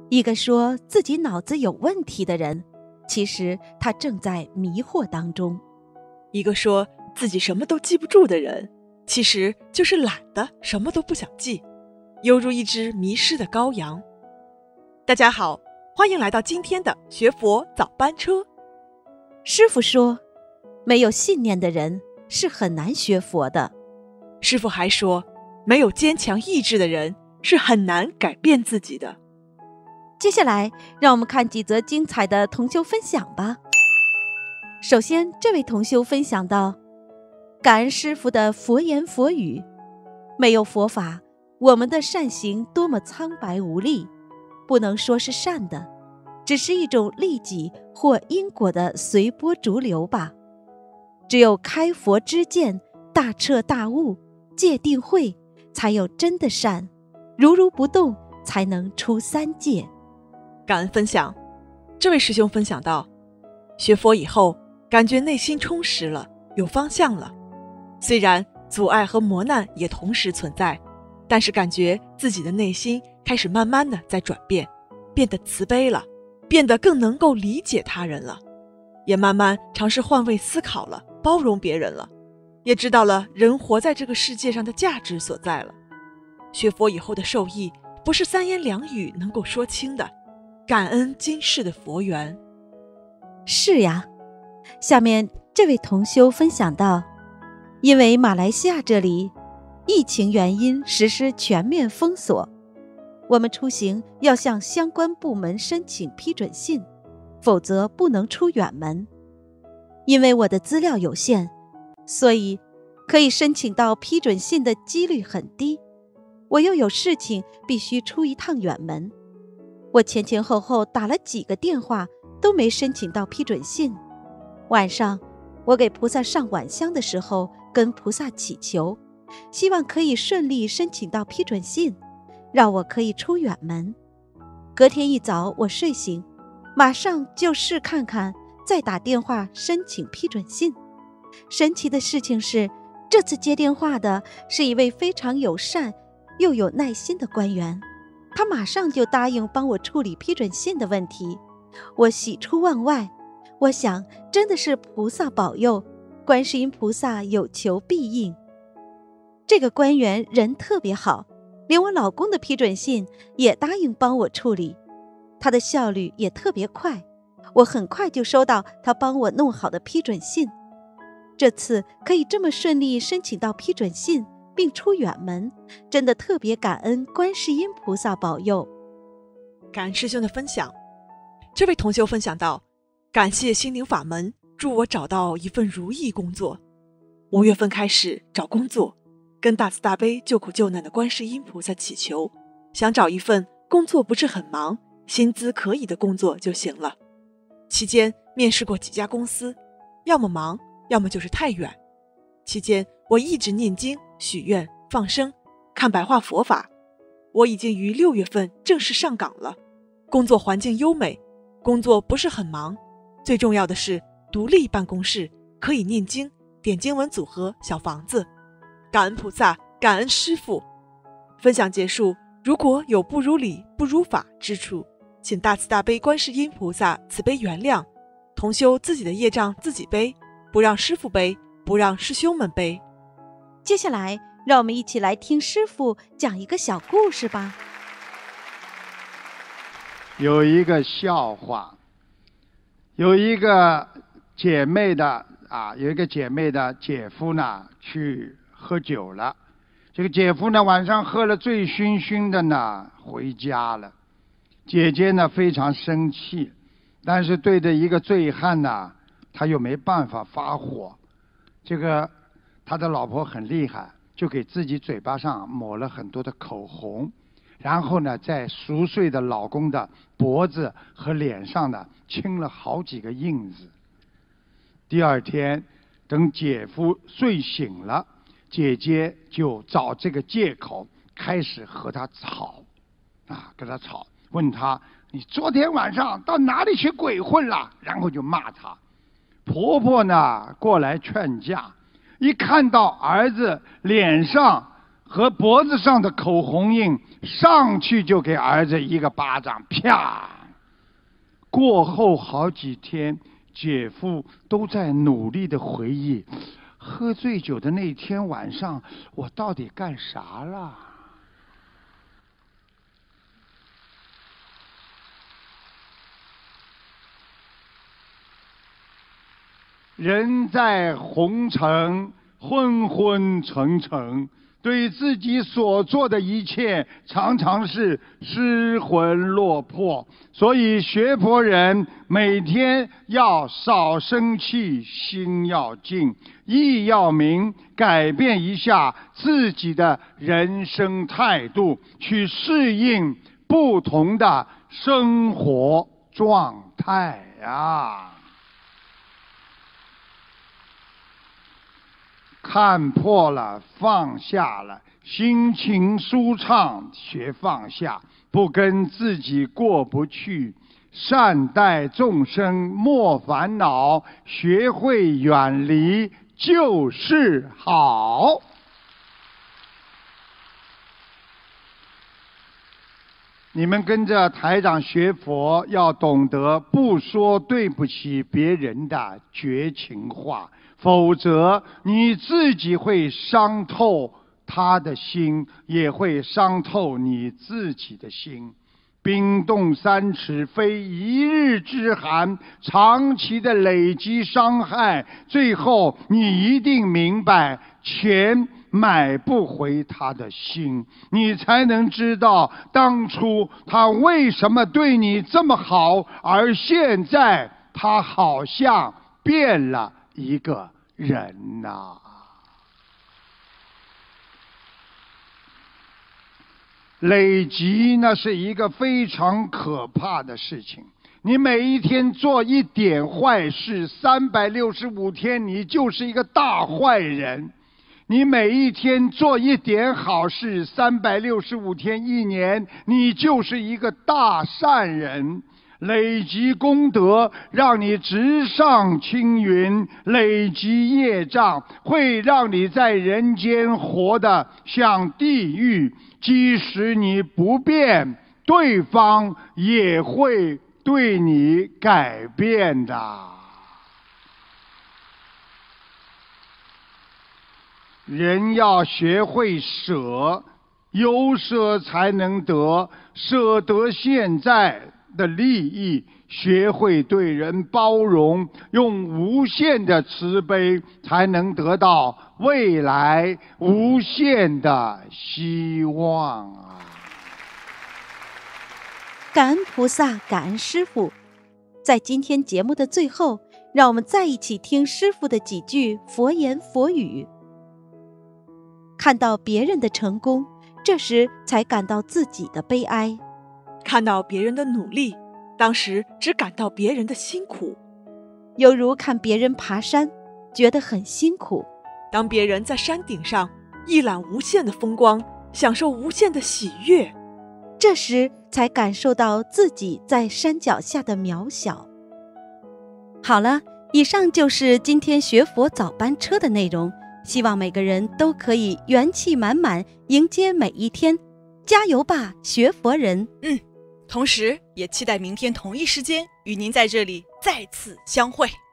一个说自己脑子有问题的人，其实他正在迷惑当中； 一个说自己什么都记不住的人，其实就是懒得什么都不想记，犹如一只迷失的羔羊。大家好，欢迎来到今天的学佛早班车。 师父说，没有信念的人是很难学佛的。 师父还说，没有坚强意志的人是很难改变自己的。 接下来让我们看几则精彩的同修分享吧。首先，这位同修分享到，感恩师父的佛言佛语，没有佛法，我们的善行多么苍白无力，不能说是善的，只是一种利己或因果的随波逐流吧。只有开佛知见，大彻大悟，戒定慧，才有真的善，如如不动，才能出三界。 感恩分享，这位师兄分享到，学佛以后感觉内心充实了，有方向了。虽然阻碍和磨难也同时存在，但是感觉自己的内心开始慢慢的在转变，变得慈悲了，变得更能够理解他人了，也慢慢尝试换位思考了，包容别人了，也知道了人活在这个世界上的价值所在了。学佛以后的受益不是三言两语能够说清的，感恩今世的佛缘。 是呀，下面这位同修分享到，因为马来西亚这里疫情原因实施全面封锁，我们出行要向相关部门申请批准信，否则不能出远门。因为我的资料有限，所以可以申请到批准信的几率很低，我又有事情必须出一趟远门。我前前后后打了几个电话，都没申请到批准信。晚上我给菩萨上晚香的时候，跟菩萨祈求，希望可以顺利申请到批准信，让我可以出远门。隔天一早我睡醒，马上就试看看，再打电话申请批准信。神奇的事情是，这次接电话的是一位非常友善又有耐心的官员，他马上就答应帮我处理批准信的问题。我喜出望外，我想真的是菩萨保佑，观世音菩萨有求必应。这个官员人特别好，连我老公的批准信也答应帮我处理，他的效率也特别快，我很快就收到他帮我弄好的批准信。这次可以这么顺利申请到批准信并出远门，真的特别感恩观世音菩萨保佑。 感恩师兄的分享，这位同修分享到，感谢心灵法门助我找到一份如意工作。5月份开始找工作，跟大慈大悲救苦救难的观世音菩萨祈求，想找一份工作不是很忙，薪资可以的工作就行了。期间面试过几家公司，要么忙，要么就是太远。期间我一直念经许愿放生看白话佛法。我已经于6月份正式上岗了，工作环境优美，工作不是很忙，最重要的是独立办公室，可以念经点经文组合小房子。感恩菩萨，感恩师父。分享结束，如果有不如理不如法之处，请大慈大悲观世音菩萨慈悲原谅，同修自己的业障自己背，不让师父背，不让师兄们背。 接下来让我们一起来听师父讲一个小故事吧。 有一个笑话，有一个姐妹的姐夫呢去喝酒了，这个姐夫呢晚上喝了醉醺醺的呢回家了，姐姐呢非常生气，但是对着一个醉汉呢他又没办法发火。这个他的老婆很厉害，就给自己嘴巴上抹了很多的口红，然后呢在熟睡的老公的脖子和脸上呢亲了好几个印子。第二天等姐夫睡醒了，姐姐就找这个借口开始和他吵跟他吵，问他你昨天晚上到哪里去鬼混了，然后就骂他。婆婆呢过来劝架，一看到儿子脸上和脖子上的口红印，上去就给儿子一个巴掌，啪！过后好几天，姐夫都在努力的回忆，喝醉酒的那天晚上，我到底干啥了？人在红尘，昏昏沉沉，对自己所做的一切常常是失魂落魄，所以学佛人每天要少生气，心要静，意要明，改变一下自己的人生态度，去适应不同的生活状态啊。看破了，放下了，心情舒畅，学放下，不跟自己过不去，善待众生，莫烦恼，学会远离就是好。你们跟着台长学佛，要懂得不说对不起别人的绝情话，否则你自己会伤透他的心，也会伤透你自己的心。冰冻三尺非一日之寒，长期的累积伤害，最后你一定明白，钱买不回他的心，你才能知道当初他为什么对你这么好，而现在他好像变了一个人呐。累积那是一个非常可怕的事情，你每一天做一点坏事，365天你就是一个大坏人。你每一天做一点好事，365天一年，你就是一个大善人。累积功德，让你直上青云；累积业障，会让你在人间活得像地狱。即使你不变，对方也会对你改变的。人要学会舍，有舍才能得，舍得现在的利益，学会对人包容，用无限的慈悲，才能得到未来无限的希望啊！ 感恩菩萨，感恩师父。在今天节目的最后，让我们再一起听师父的几句佛言佛语。看到别人的成功，这时才感到自己的悲哀； 看到别人的努力，当时只感到别人的辛苦。 犹如看别人爬山，觉得很辛苦； 当别人在山顶上一览无限的风光，享受无限的喜悦， 这时才感受到自己在山脚下的渺小。好了，以上就是今天学佛早班车的内容，希望每个人都可以元气满满迎接每一天，加油吧，学佛人！ 同时也期待明天同一时间与您在这里再次相会。